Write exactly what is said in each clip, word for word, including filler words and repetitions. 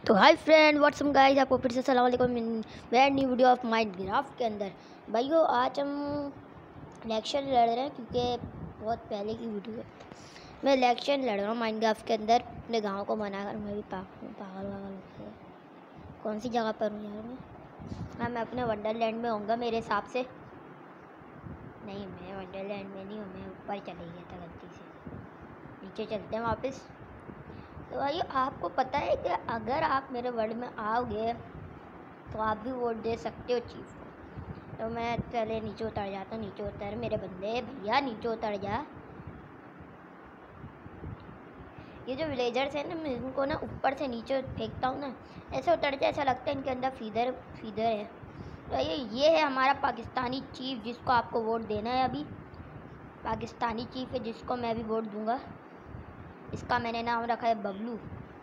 तो hi friend WhatsApp guys, आपको फिर से अस्सलाम वालेकुम in brand new video of Minecraft के अंदर। भाइयों, आज हम इलेक्शन लड़ रहे हैं क्योंकि बहुत पहले की वीडियो है। मैं इलेक्शन लड़ रहा हूँ माइनक्राफ्ट के अंदर अपने गांव को बनाकर। मैं भी पागल पागल वागल हो गया। कौन सी जगह पर हूँ यार मैं? हाँ, मैं अपने वंडरलैंड में होऊंगा मेरे हिसाब से। नहीं, मैं वंडरलैंड में नहीं हूँ, मैं ऊपर चले गया था गलती से। नीचे चलते हैं वापस। तो भाई, आपको पता है कि अगर आप मेरे वर्ल्ड में आओगे तो आप भी वोट दे सकते हो चीफ को। तो मैं चले नीचे उतर जाता हूँ। नीचे उतर मेरे बंदे, भैया नीचे उतर जा। ये जो विलेजर्स हैं ना, मैं इनको ना ऊपर से नीचे फेंकता हूँ ना, ऐसे उतर जाए ऐसा लगता है इनके अंदर फीदर फीदर है। तो ये ये है हमारा पाकिस्तानी चीफ जिसको आपको वोट देना है। अभी पाकिस्तानी चीफ है जिसको मैं भी वोट दूँगा। इसका मैंने नाम रखा है बबलू।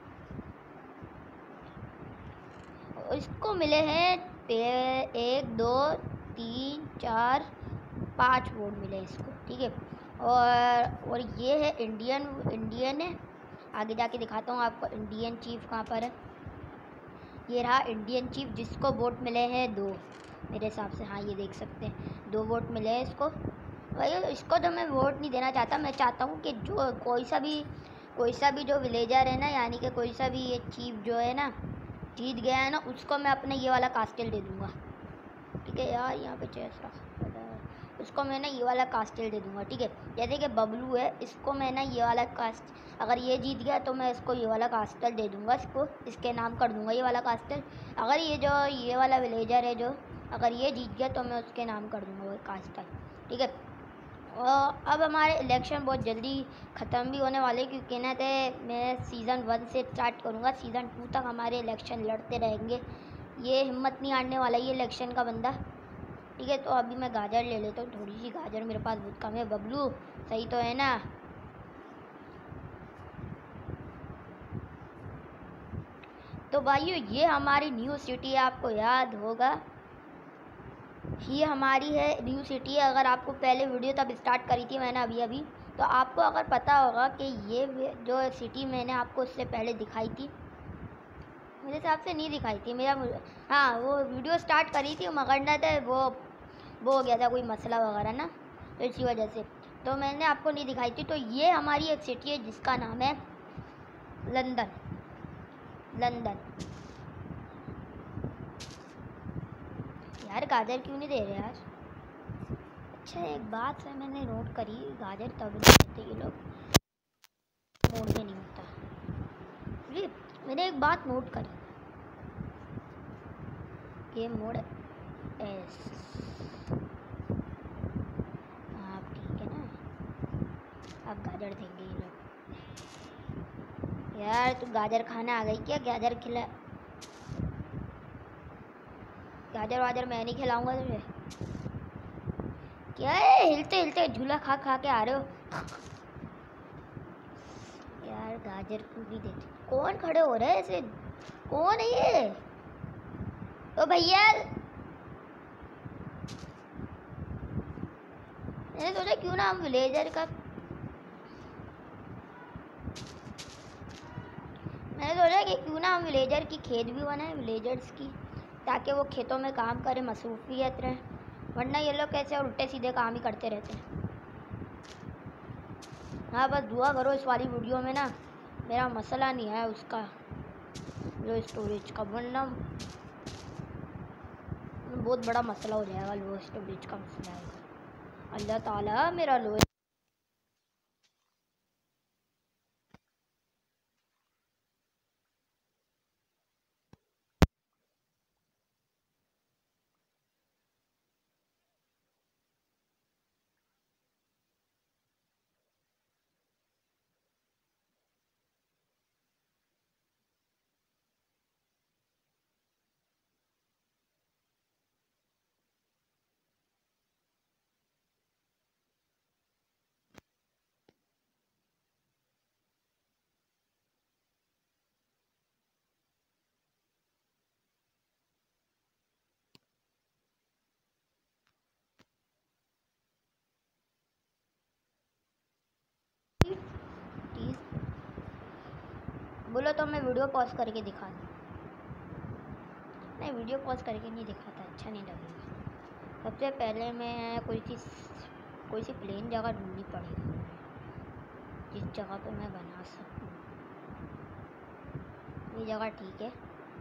इसको मिले हैं एक दो तीन चार पाँच वोट मिले इसको, ठीक है। और और ये है इंडियन इंडियन है। आगे जाके दिखाता हूँ आपको इंडियन चीफ कहाँ पर है। ये रहा इंडियन चीफ जिसको वोट मिले हैं दो मेरे हिसाब से। हाँ, ये देख सकते हैं, दो वोट मिले हैं इसको। भाई, इसको तो मैं वोट नहीं देना चाहता। मैं चाहता हूँ कि जो कोई सा भी कोई सा भी जो विलेजर है ना, यानी कि कोई सा भी ये चीफ जो है ना जीत गया है ना, उसको मैं अपने ये वाला कास्टल दे दूँगा, ठीक है यार। यहाँ पे चेस रखा, उसको मैं ना ये वाला कास्टल दे दूँगा, ठीक है। जैसे कि बबलू है, इसको मैं ना ये वाला कास्ट, अगर ये जीत गया तो मैं इसको ये वाला कास्टल दे दूँगा, इसको इसके नाम कर दूँगा ये वाला कास्टल। अगर ये जो ये वाला विलेजर है जो, अगर ये जीत गया तो मैं उसके नाम कर दूँगा वो कास्टल, ठीक है। और अब हमारे इलेक्शन बहुत जल्दी ख़त्म भी होने वाले, क्योंकि ना थे मैं सीज़न वन से स्टार्ट करूँगा। सीज़न टू तक हमारे इलेक्शन लड़ते रहेंगे। ये हिम्मत नहीं हारने वाला ये इलेक्शन का बंदा, ठीक है। तो अभी मैं गाजर ले लेता हूँ, थोड़ी सी गाजर मेरे पास बहुत कम है। बबलू सही तो है ना? तो भाइयों, ये हमारी न्यू सिटी है, आपको याद होगा ये हमारी है न्यू सिटी है। अगर आपको पहले वीडियो तब स्टार्ट करी थी मैंने अभी अभी, तो आपको अगर पता होगा कि ये जो सिटी मैंने आपको उससे पहले दिखाई थी, मेरे हिसाब से नहीं दिखाई थी मेरा। हाँ, वो वीडियो स्टार्ट करी थी मगर ना थे वो वो हो गया था कोई मसला वगैरह ना, तो इसी वजह से तो मैंने आपको नहीं दिखाई थी। तो ये हमारी एक सिटी है जिसका नाम है लंदन। लंदन यार, गाजर क्यों नहीं दे रहे यार? अच्छा, एक बात है मैंने नोट करी, गाजर तब नहीं देते ये लोग, मोड़ में नहीं होता। मैंने एक बात नोट करी, ये मोड़ एस। हाँ, ठीक है ना, अब गाजर देंगे ये लोग। यार, तू गाजर खाना आ गई क्या? गाजर खिला, गाजर वाजर मैं नहीं खिलाऊंगा तुझे। क्या है, हिलते हिलते झूला खा खा के आ रहे हो? यार, गाजर क्यों नहीं देते? कौन खड़े हो रहे हैं ऐसे? कौन है ये? ओ भैया, मैंने सोचा क्यों ना हम विलेजर का मैंने सोचा कि क्यों ना हम विलेजर की खेत भी बनाए, विलेजर्स की, ताकि वो खेतों में काम करे, मसरूफियत रहे। वरना ये लोग कैसे उल्टे सीधे काम ही करते रहते हैं। हाँ, बस दुआ करो इस वाली वीडियो में ना मेरा मसला नहीं है उसका, जो स्टोरेज का, वरना बहुत बड़ा मसला हो जाएगा। लो स्टोरेज का मसला है, अल्लाह ताला मेरा लो। बोलो तो मैं वीडियो पॉज करके दिखा दूँ। नहीं, वीडियो पॉज करके नहीं दिखाता, अच्छा नहीं लगेगा। सबसे पहले मैं कोई चीज़ कोई सी प्लेन जगह ढूंढनी पड़ेगी जिस जगह पे मैं बना सकूँ। ये जगह ठीक है।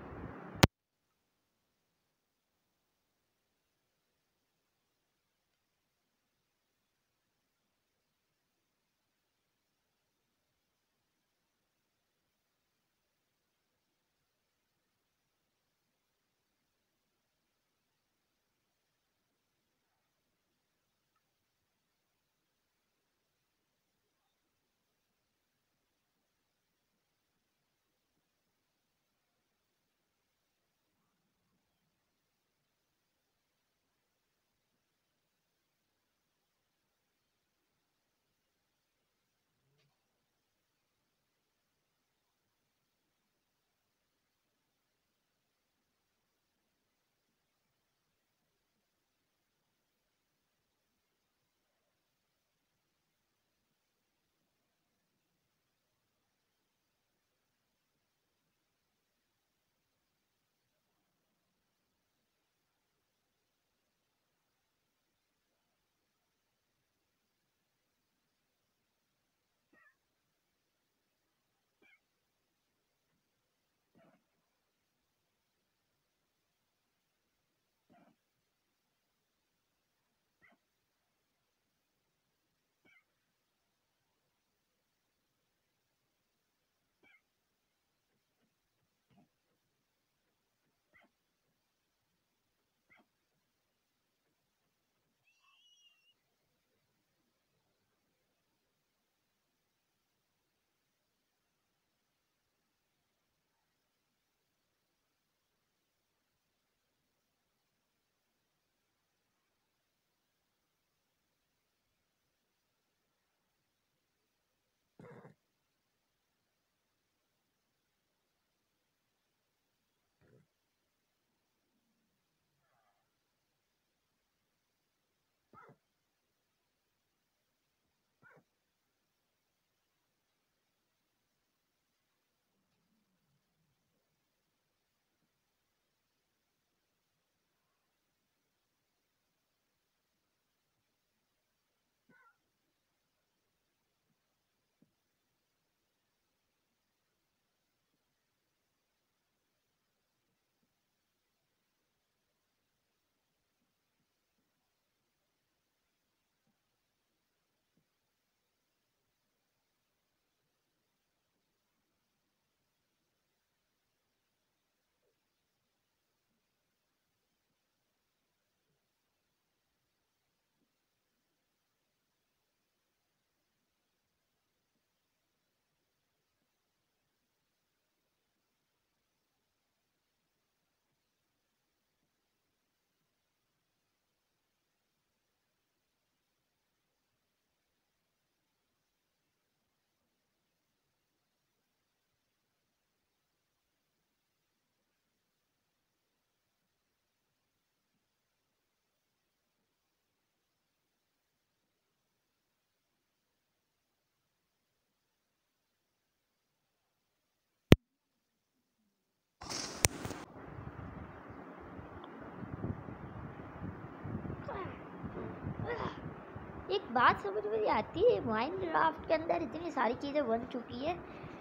एक बात समझ में आती है, माइनक्राफ्ट के अंदर इतनी सारी चीज़ें बन चुकी है,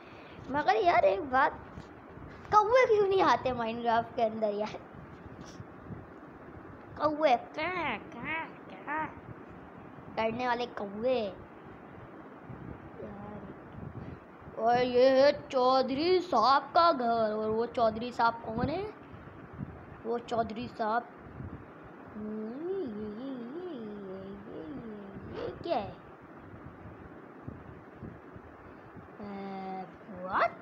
मगर यार एक बात, कौवे क्यों नहीं आते माइनक्राफ्ट के अंदर यार? कौवे क्या क्या क्या करने वाले कौवे यार। और ये है चौधरी साहब का घर, और वो चौधरी साहब कौन है? वो चौधरी साहब क्या है? व्हाट?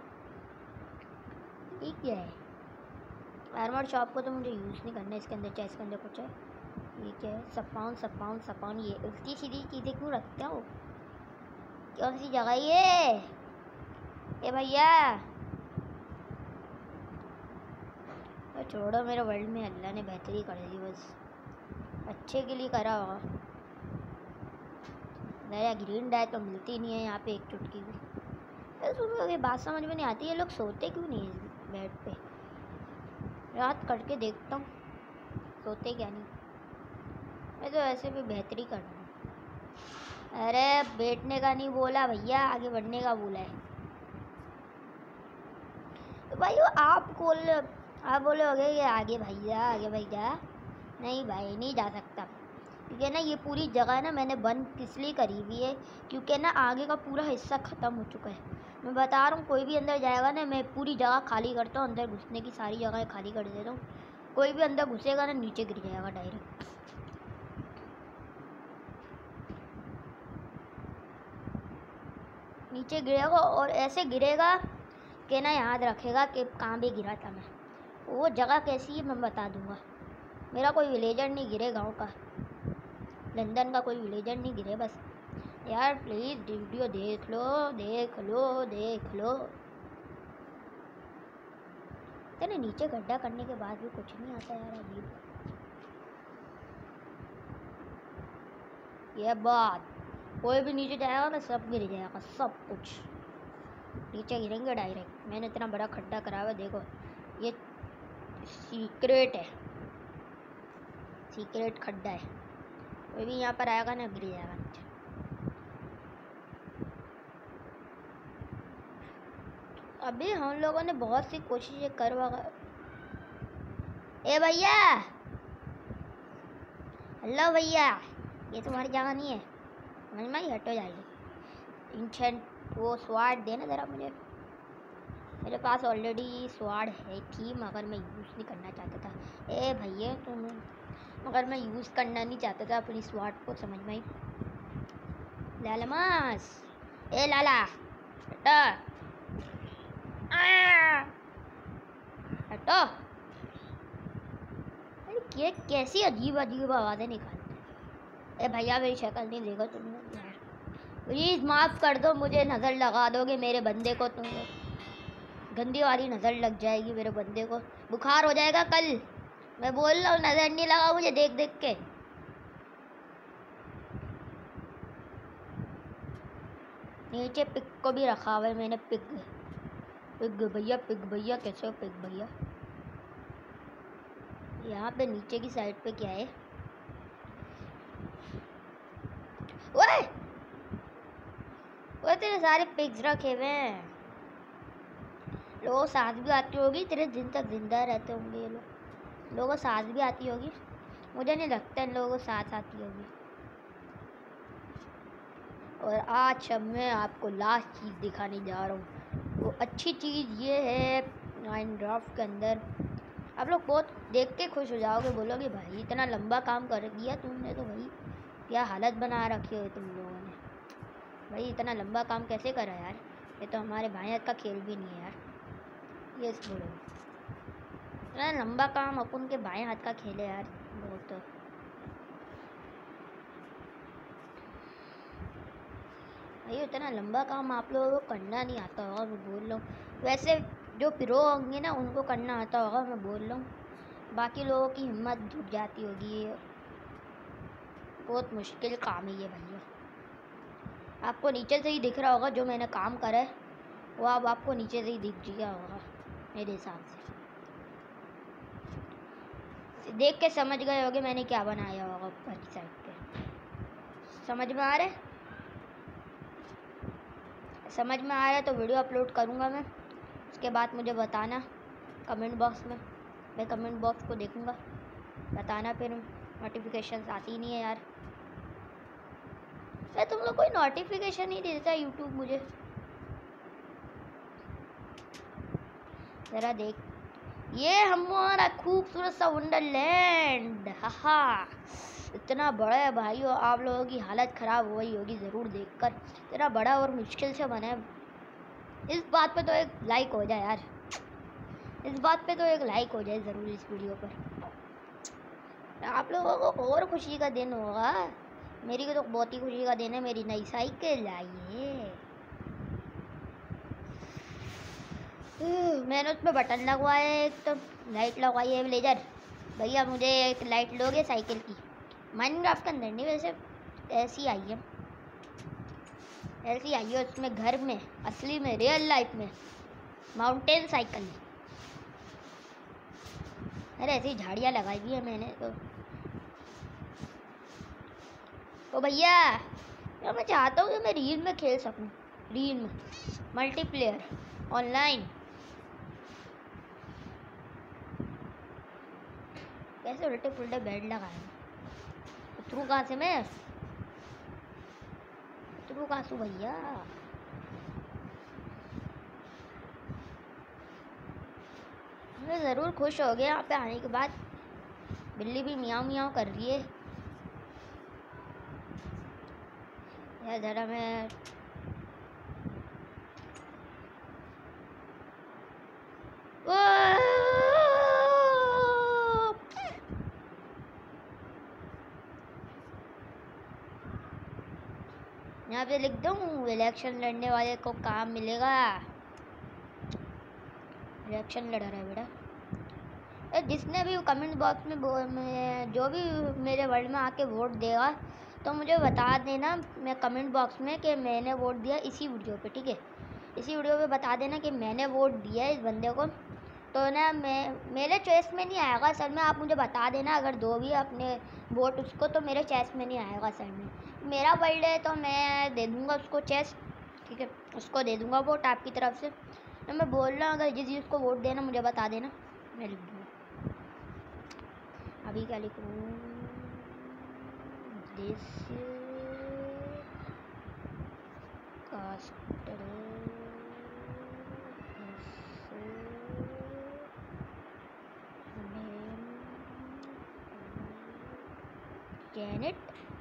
ये क्या है? आर्मर शॉप को तो मुझे यूज़ नहीं करना है इसके अंदर। चाहे इसके अंदर कुछ है? ये क्या है? सपाउन सपाउन सपाउन, ये उल्टी सीधी चीज़ें क्यों रखते हो? कौन सी जगह ये? ए भैया छोड़ो, मेरे वर्ल्ड में अल्लाह ने बेहतरी कर दी, बस अच्छे के लिए करा होगा। नया ग्रीन डाय तो मिलती नहीं है यहाँ पे एक चुटकी भी। सुनो, ये बात समझ में नहीं आती, ये लोग सोते क्यों नहीं है बेड पे? रात करके देखता हूँ सोते क्या नहीं। मैं तो ऐसे भी बेहतरी कर रहा हूँ। अरे बैठने का नहीं बोला भैया, आगे बढ़ने का बोला है। तो भाई वो आप बोल आप बोलोगे कि आगे भैया आगे भैया, नहीं भाई नहीं जा सकता, क्योंकि ना ये पूरी जगह ना मैंने बंद किस लिए करी हुई है, क्योंकि ना आगे का पूरा हिस्सा ख़त्म हो चुका है। मैं बता रहा हूँ कोई भी अंदर जाएगा ना, मैं पूरी जगह खाली करता हूँ, अंदर घुसने की सारी जगह खाली कर देता हूँ। कोई भी अंदर घुसेगा ना नीचे गिर जाएगा डायरेक्ट। नीचे गिरेगा और ऐसे गिरेगा कि ना याद रखेगा कि कहाँ पे गिरा था मैं। वो जगह कैसी है मैं बता दूँगा। मेरा कोई विलेजर नहीं गिरे गांव का, लंदन का कोई विलेजर नहीं गिरे बस। यार प्लीज़ वीडियो देख लो देख लो देख लो। तेरे नीचे गड्ढा करने के बाद भी कुछ नहीं आता यार, अजीब। ये बात कोई भी नीचे जाएगा तो सब गिर जाएगा, सब कुछ नीचे गिरेंगे डायरेक्ट। मैंने इतना बड़ा खड्डा करा हुआ, देखो ये सीक्रेट है, सीक्रेट खड्डा है। कोई भी यहाँ पर आएगा ना गिर जाएगा नीचे। अभी हम लोगों ने बहुत सी कोशिशें करवा। ए भैया, हेलो भैया, ये तुम्हारी जगह नहीं है, समझ में ही, हटो जाइए। इंचेंट वो स्वाड देना ज़रा मुझे, मेरे पास ऑलरेडी स्वाड है थी, मगर मैं यूज़ नहीं करना चाहता था। ए भैया तुम, मगर मैं यूज़ करना नहीं चाहता था अपनी स्वाड को, समझ में ही। लालमास, ए लाला हटो हटो। अरे ये कैसी अजीब अजीब आवाज़ें निकालते हैं। ए भैया मेरी शक्ल नहीं देखो तुमने यार, प्लीज़ माफ़ कर दो मुझे, नज़र लगा दोगे मेरे बंदे को, तुम गंदी वाली नज़र लग जाएगी मेरे बंदे को, बुखार हो जाएगा कल। मैं बोल रहा हूँ नज़र नहीं लगा मुझे देख देख के। नीचे पिग को भी रखा हुआ है मैंने, पिग पिग भैया, पिग भैया कैसे हो पिग भैया। यहाँ पे नीचे की साइड पे क्या है, ओए ओए तेरे सारे पिग्स रखे हुए हैं। लोगों सांस भी आती होगी, तेरे दिन तक जिंदा रहते होंगे ये लोग। लोगों सांस भी आती होगी, मुझे नहीं लगता इन लोगों को सांस आती होगी। और आज अब मैं आपको लास्ट चीज़ दिखाने जा रहा हूँ। वो अच्छी चीज़ ये है माइनक्राफ्ट के अंदर, आप लोग बहुत देख के खुश हो जाओगे, बोलोगे भाई इतना लंबा काम कर दिया तुमने, तो भाई क्या हालत बना रखी हो तुम लोगों ने, भाई इतना लंबा काम कैसे करा यार। ये तो हमारे भाई हाथ का खेल भी नहीं है यार, ये बोलो इतना लंबा काम अपन के बाएं हाथ का खेल है यार बहुत। तो भाई इतना लंबा काम आप लोगों को करना नहीं आता होगा, मैं बोल रहा हूँ। वैसे जो प्रो होंगे ना उनको करना आता होगा, मैं बोल रहा हूँ। बाकी लोगों की हिम्मत जुट जाती होगी, बहुत मुश्किल काम है ये भैया। आपको नीचे से ही दिख रहा होगा जो मैंने काम करा है, वो अब आपको नीचे से ही दिख गया होगा मेरे हिसाब से। देख के समझ गए होगे मैंने क्या बनाया होगा ऊपर की साइड पे। समझ में आ रहा है? समझ में आ रहा है तो वीडियो अपलोड करूँगा मैं, उसके बाद मुझे बताना कमेंट बॉक्स में, मैं कमेंट बॉक्स को देखूँगा, बताना। फिर नोटिफिकेशन आती नहीं है यार, मैं तुम लोग कोई नोटिफिकेशन नहीं देता यूट्यूब मुझे। ज़रा देख, ये हमारा खूबसूरत सा वंडरलैंड, हाहा इतना बड़ा है भाई, और आप लोगों की हालत ख़राब हो गई होगी ज़रूर देखकर, इतना बड़ा और मुश्किल से बना है। इस बात पे तो एक लाइक हो जाए यार, इस बात पे तो एक लाइक हो जाए ज़रूर इस वीडियो पर। आप लोगों को और खुशी का दिन होगा, मेरी को तो बहुत ही खुशी का दिन है, मेरी नई साइकिल आई है। मैंने उसमें बटन लगवाया है, एक तो लाइट लगवाई है ब्लेजर भैया। मुझे एक लाइट लोगे साइकिल की, माइनक्राफ्ट के अंदर नहीं, वैसे ऐसी आई है, ऐसी आई है उसमें घर में, असली में रियल लाइफ में माउंटेन साइकिल। अरे ऐसी झाड़ियाँ लगाई हुई है मैंने तो। तो भैया यार मैं चाहता हूँ कि मैं रील में खेल सकूँ, रील में मल्टीप्लेयर ऑनलाइन। कैसे उल्टे पुल्टे बेड लगाए, उतरू कहाँ से मैं, उतरू कहाँ से भैया। मैं ज़रूर खुश हो गया यहाँ पे आने के बाद। बिल्ली भी मियाँ मियाँ कर रही है यार। ज़रा मैं यहाँ पे लिख दूँ इलेक्शन लड़ने वाले को काम मिलेगा। इलेक्शन लड़ रहा है बेटा। जिसने भी कमेंट बॉक्स में, में जो भी मेरे वर्ल्ड में आके वोट देगा तो मुझे बता देना मैं कमेंट बॉक्स में कि मैंने वोट दिया इसी वीडियो पे, ठीक है। इसी वीडियो पे बता देना कि मैंने वोट दिया है इस बंदे को, तो ना मैं मेरे चॉइस में नहीं आएगा सर में। आप मुझे बता देना अगर दो भी अपने वोट उसको, तो मेरे चॉइस में नहीं आएगा सर में। मेरा वर्ल्ड है तो मैं दे दूँगा उसको चॉइस, ठीक है। उसको दे दूँगा वोट आपकी तरफ से। तो मैं बोल रहा हूँ अगर जिस जिसको वोट देना मुझे बता देना, मैं लिख दूँगा। अभी क्या लिखूँ, दिस कास्टर Janet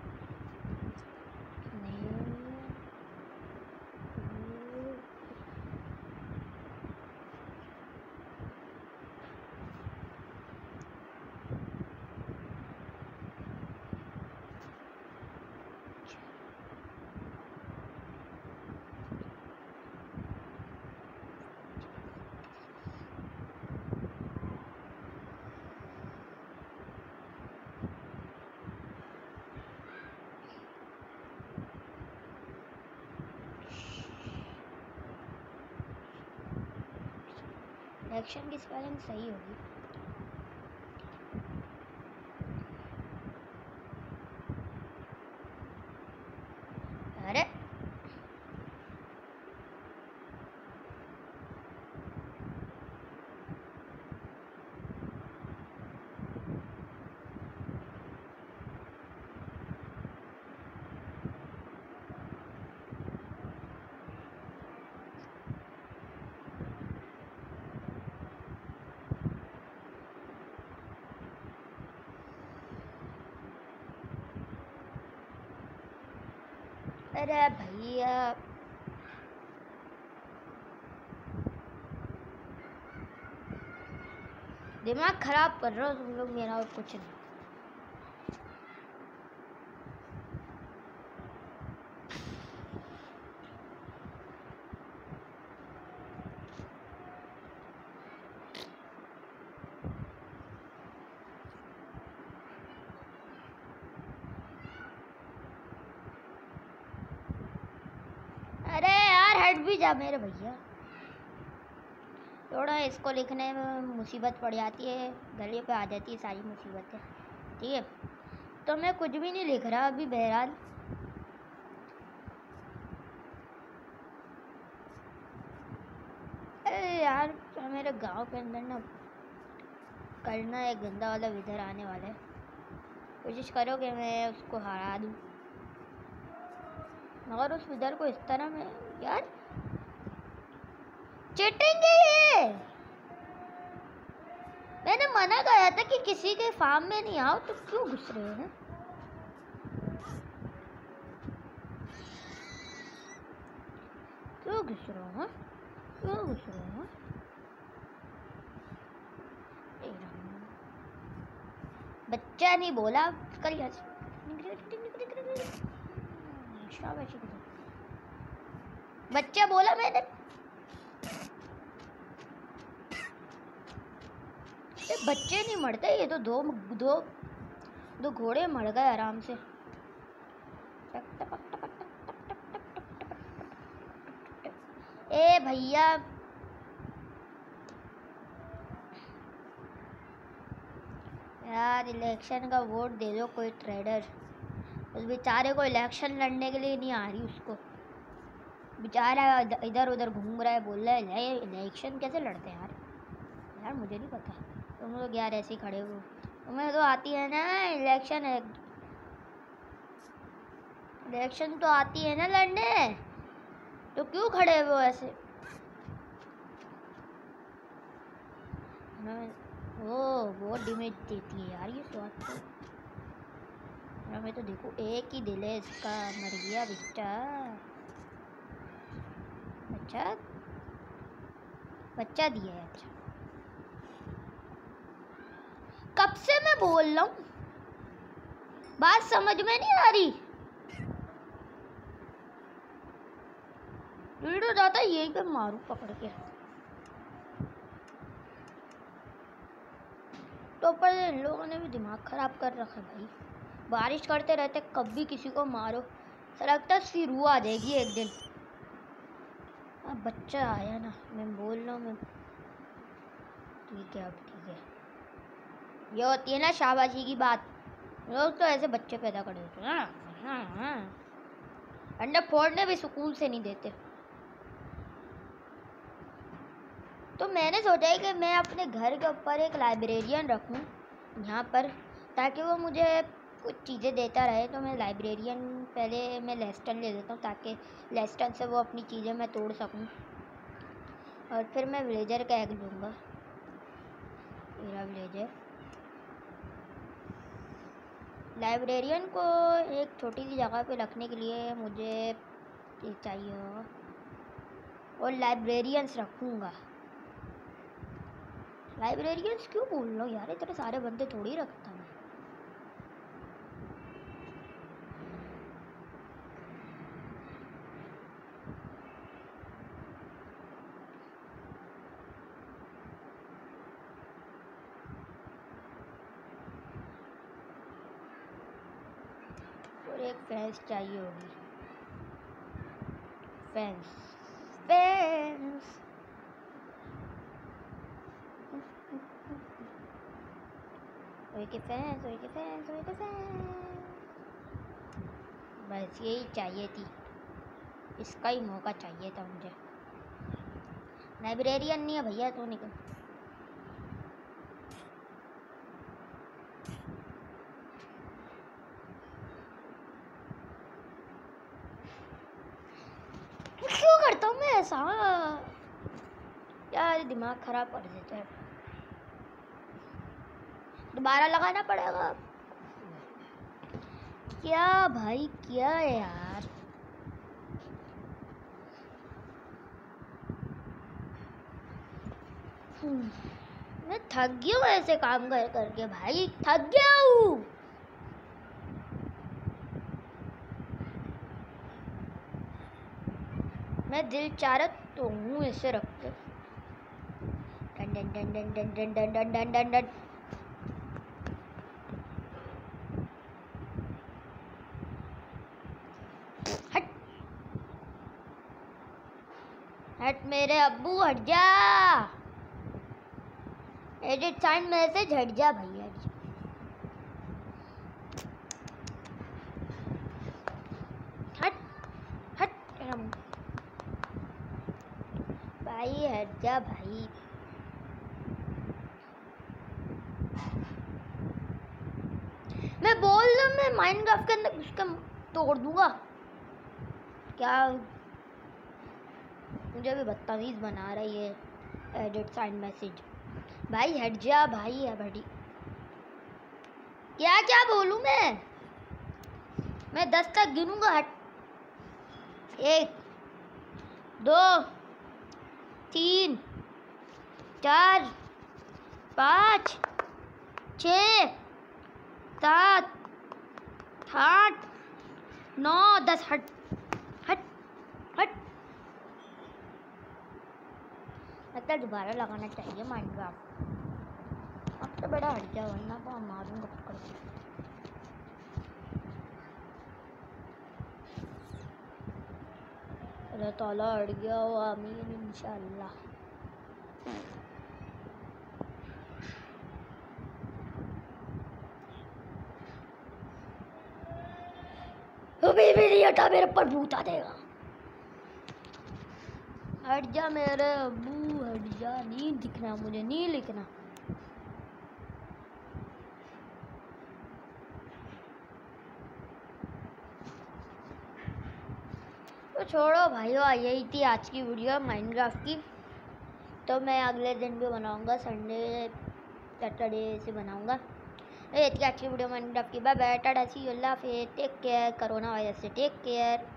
इलेक्शन की स्पेलिंग सही होगी। अरे अरे भैया दिमाग खराब कर रहे हो तुम लोग मेरा, और कुछ नहीं। अरे यार हट भी जा मेरे भैया, थोड़ा इसको लिखने में मुसीबत पड़ जाती है, गले पे आ जाती है सारी मुसीबतें, ठीक है। तो मैं कुछ भी नहीं लिख रहा अभी बहरहाल। अरे यार मेरे गांव के अंदर ना करना एक गंदा वाला विधर आने वाला है, कोशिश करो कि मैं उसको हरा दूँ, मगर उस विधर को इस तरह में यार चीटिंग है ये। मैंने मना करा था कि किसी के फार्म में नहीं आओ, तो क्यों घुस रहे हैं? क्यों घुस रहे हो? क्यों घुस रहे हो? बच्चा नहीं बोला कल बच्चा बोला मैंने। ये बच्चे नहीं मरते, ये तो दो दो दो घोड़े मर गए आराम से। ए भैया यार इलेक्शन का वोट दे दो कोई ट्रेडर। उस बेचारे को इलेक्शन लड़ने के लिए नहीं आ रही, उसको बेचारा इधर उधर घूम रहा है, बोल रहा है इलेक्शन कैसे लड़ते हैं यार। यार मुझे नहीं पता, तुम लोग यार ऐसे ही खड़े हो, तुम्हें तो आती है ना इलेक्शन है, इलेक्शन तो आती है ना लड़ने, तो क्यों खड़े हो ऐसे। ओ बहुत डैमेज देती है यार ये स्वाद तो। हमें तो देखो एक ही दिल है इसका, मर गया बेटा। अच्छा बच्चा दिया है। अच्छा कब से मैं बोल रहा हूँ, बात समझ में नहीं आ रही। वीडियो जाता है यही पे मारू पकड़ के। तो पर इन लोगों ने भी दिमाग खराब कर रखा है भाई, बारिश करते रहते कभी किसी को मारो, लगता शुरू आ जाएगी एक दिन। अब बच्चा आया ना, मैं बोल रहा हूँ मैं, ठीक है अब ठीक है। ये होती है ना शाबाशी की बात, लोग तो ऐसे बच्चे पैदा कर देते हैं ना, हाँ हाँ अंडा फोड़ने भी सुकून से नहीं देते। तो मैंने सोचा है कि मैं अपने घर के ऊपर एक लाइब्रेरियन रखूं यहाँ पर, ताकि वो मुझे कुछ चीज़ें देता रहे। तो मैं लाइब्रेरियन पहले मैं लेस्टन ले देता हूँ, ताकि लेस्टन से वो अपनी चीज़ें मैं तोड़ सकूं, और फिर मैं विलेजर का एग लूँगा। मेरा विलेजर लाइब्रेरियन को एक छोटी सी जगह पे रखने के लिए मुझे ये चाहिए होगा, और लाइब्रेरियंस रखूँगा। लाइब्रेरियंस क्यों बोल रहा हूँ यार, इतने सारे बंदे थोड़ी रखता मैं। और एक फेंस चाहिए होगी, fence fence okay fence okay fence okay fence, बस यही चाहिए थी, इसका ही मौका चाहिए था मुझे। लाइब्रेरियन नहीं है भैया, तो निकल। क्यों करता हूँ मैं ऐसा यार, दिमाग खराब कर देता है। दोबारा लगाना पड़ेगा क्या भाई, क्या है यार। मैं थक गया हूँ ऐसे काम कर करके भाई, थक गया हूँ। मैं दिल चाहत तो हूँ ऐसे रख के, done done done done done done done done done done done. हट हट मेरे अब्बू, हट जा। एडिट साइन मैसेज, हट जा भैया। हट हट भाई, हट जा भाई। मैं बोल रहा हूँ मैं माइनक्राफ्ट के अंदर उसका तोड़ दूंगा क्या, मुझे भी बदतमीज बना रही है। एडिट साइन मैसेज, भाई हट जा भाई है बड़ी। क्या क्या बोलूं मैं मैं दस तक गिनूंगा। हट, एक दो तीन चार पाँच छ सात आठ नौ दस। हट हट हट, लगता है दोबारा लगाना चाहिए माइनक्राफ्ट। अब तो बड़ा हट जा, वरना तो मारूंगा पकड़ के। अल्लाह ताला हट गया हो, आमीन इंशाल्लाह। अभी भी नहीं हटा, मेरे पर भूत आ देगा। हट जा मेरे अब्बू, हट जा, नहीं दिखना मुझे, नहीं लिखना। तो छोड़ो भाइयों, यही थी आज की वीडियो माइनक्राफ्ट की। तो मैं अगले दिन भी बनाऊंगा, संडे सैटरडे से बनाऊंगा। ये इतनी अच्छी वीडियो माइनक्राफ्ट की। Bye bye, tata see you, अल्लाह हाफिज़, टेक केयर, कोरोना वायरस से टेक केयर।